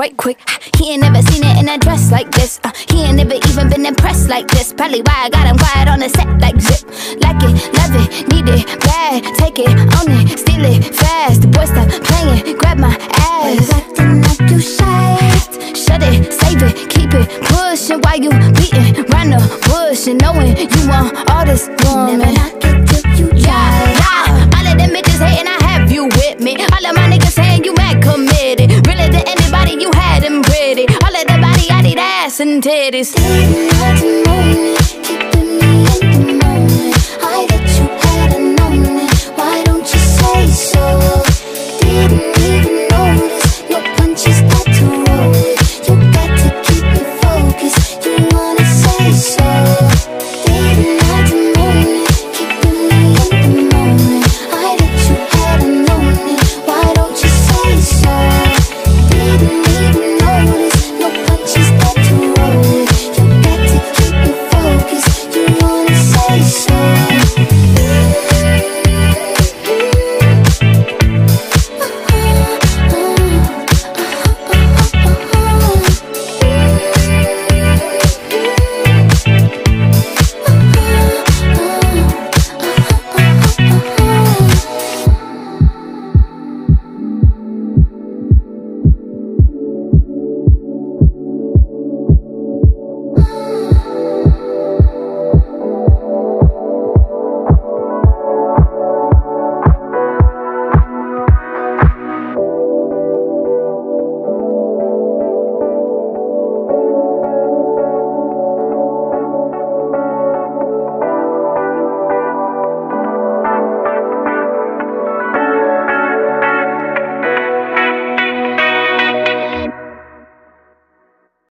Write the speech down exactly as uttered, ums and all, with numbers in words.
right quick. He ain't never seen it in a dress like this. uh, He ain't never even been impressed like this. Probably why I got him quiet on the set like zip. Like it, love it, need it, bad. Take it, own it, steal it, fast. The boy stop playing, grab my ass. Acting like you shy. Shut it, save it, keep it pushing while you beating round the bush and knowing you want all this woman. Never knock it till you try. Yeah, yeah. All of them bitches hating, I have you with me. All of my niggas saying you mad committed. Really to anybody, you had them pretty. All of the body, I need ass and titties. Didn't have to moan it, keeping me in the moment. I bet you hadn't known it. Why don't you say so? Didn't even notice your punches got to roll it. You got to keep it focused. You wanna say so? Didn't have to moan it, keeping me in the moment. I bet you hadn't known it. Why don't you say so? Didn't even notice your punches got to roll it. You got to keep it focused. You wanna say so?